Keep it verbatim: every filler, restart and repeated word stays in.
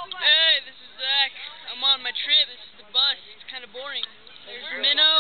Hey, this is Zach. I'm on my trip. This is the bus. It's kind of boring. There's Minnow.